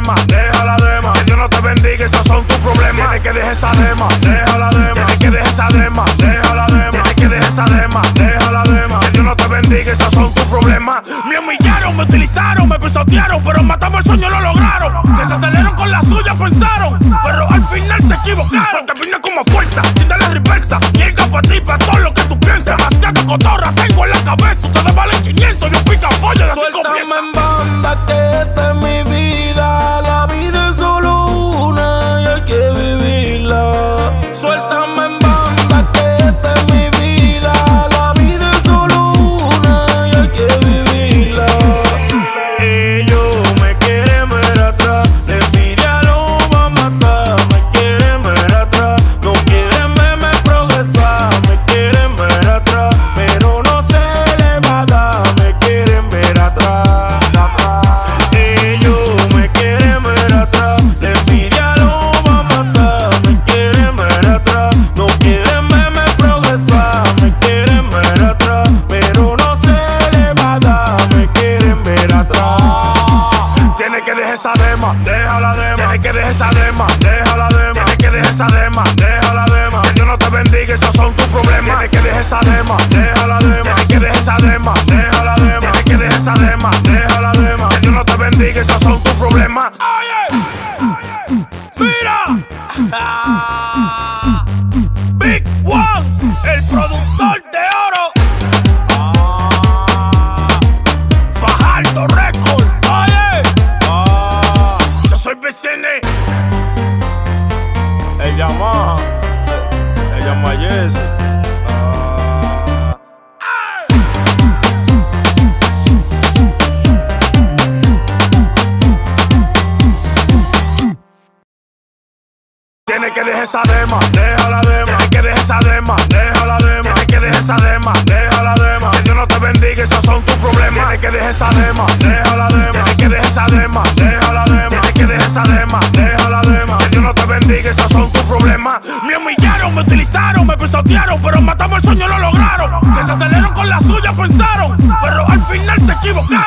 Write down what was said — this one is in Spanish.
dema, deja la dema. Que Dios no te bendiga, esos son tus problemas. Tienes que dejar esa dema, deja la dema. Tienes que dejar esa dema, deja la dema. Tienes que dejar esa dema, deja la dema. Que Dios no te bendiga, esos son tus problemas. Me humillaron, me utilizaron, me pisotearon, pero matamos el sueño, lo lograron. Desaceleraron con la suya, pensaron, pero al final se equivocaron. Porque vine como fuerza, sin darle reversa. Llega para ti, para todo lo que tú piensas. Demasiada cotorra tengo en la cabeza. Ustedes valen 500, yo pica pollo de 5 piezas. Suéltame en banda que esta es mi vida. La vida es solo una y hay que vivirla. Suéltame en banda que esta es mi vida. La vida es solo una y hay que vivirla. Ellos me quieren ver atrás, la envidia lo va a matar. Me quieren ver atrás, no quieren verme progresar. Me quieren ver atrás, pero no se le va a dar. Me quieren ver atrás. Ellos me quieren ver atrás, la envidia lo va a matar. Me quieren ver atrás, no quieren verme progresar. Me quieren ver atrás, pero no se le va a dar. Me quieren ver atrás. Tienes que dejar esa dema, deja la dema. Tienes que dejar esa dema, deja la dema. Tienes que dejar esa dema, deja la dema. Que Dios no te bendiga, esos son tus problemas. Tienes que dejar esa dema, deja la dema. Tienes que dejar esa dema, deja la dema. Tienes que dejar esa dema, deja la dema. Que Dios no te bendiga, esos son tus problemas. Oye, mira, Big One, el productor de oro. Fajardo Record, oye. Yo soy Vicene. Ella llama Jesse. Tienes que dejar esa dema, deja la dema. Tienes que dejar esa dema, deja la dema. Tienes que dejar esa dema, deja la dema. Que Dios no te bendiga, esos son tus problemas. Tienes que dejar esa dema, deja la dema. Tienes que dejar esa dema, deja la dema. Tienes que dejar esa dema, deja la dema. Que Dios no te bendiga, esos son tus problemas. Me humillaron, me utilizaron, me pisotearon, pero matamos el sueño, lo lograron. Desaceleraron con la suya, pensaron, pero al final se equivocaron.